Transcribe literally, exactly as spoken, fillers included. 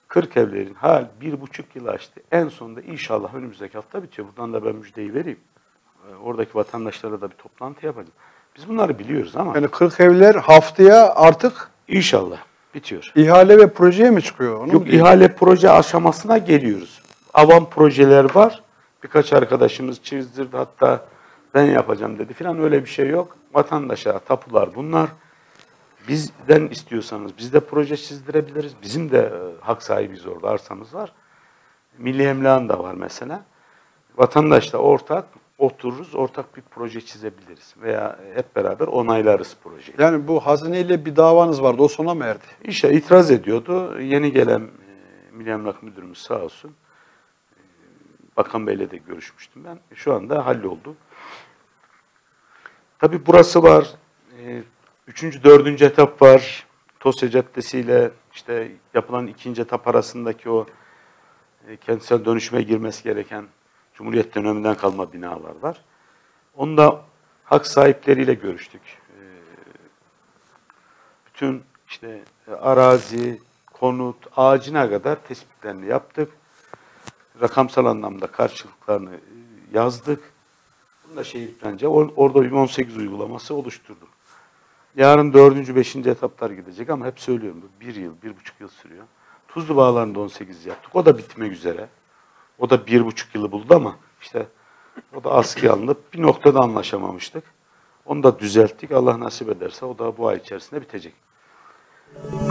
kırk evlerin hal bir buçuk yıl açtı. En sonunda inşallah önümüzdeki hafta bitiyor. Buradan da ben müjdeyi vereyim. Oradaki vatandaşlarla da bir toplantı yapalım. Biz bunları biliyoruz ama. Yani kırk evler haftaya artık inşallah bitiyor. İhale ve projeye mi çıkıyor? Onu Yok, ihale proje aşamasına geliyoruz. Avam projeler var. Birkaç arkadaşımız çizdirdi, hatta ben yapacağım dedi filan, öyle bir şey yok. Vatandaşa tapular bunlar. Bizden istiyorsanız biz de proje çizdirebiliriz. Bizim de e, hak sahibiyiz, orada arsamız var. Milli Emlak'ın da var mesela. Vatandaşla ortak otururuz, ortak bir proje çizebiliriz. Veya hep beraber onaylarız projeyi. Yani bu hazineyle bir davanız vardı, o sona mı erdi? İşte itiraz ediyordu. Yeni gelen e, Milli Emlak Müdürümüz sağ olsun. E, Bakan Bey'le de görüşmüştüm ben. Şu anda halloldu. Tabii burası var. E, üçüncü, dördüncü etap var. Tosya Caddesi ile işte yapılan ikinci etap arasındaki o e, kentsel dönüşüme girmesi gereken Cumhuriyet döneminden kalma binalar var. Onda hak sahipleriyle görüştük. E, bütün işte arazi, konut, ağacına kadar tespitlerini yaptık. Rakamsal anlamda karşılıklarını yazdık. Bunu da şehir bence orada bir on sekiz uygulaması oluşturduk. Yarın dördüncü, beşinci etaplar gidecek ama hep söylüyorum, bu bir yıl, bir buçuk yıl sürüyor. Tuzlu Bağları'nda on sekiz yaptık. O da bitmek üzere. O da bir buçuk yılı buldu ama işte o da askıya alınıp bir noktada anlaşamamıştık. Onu da düzelttik. Allah nasip ederse o da bu ay içerisinde bitecek.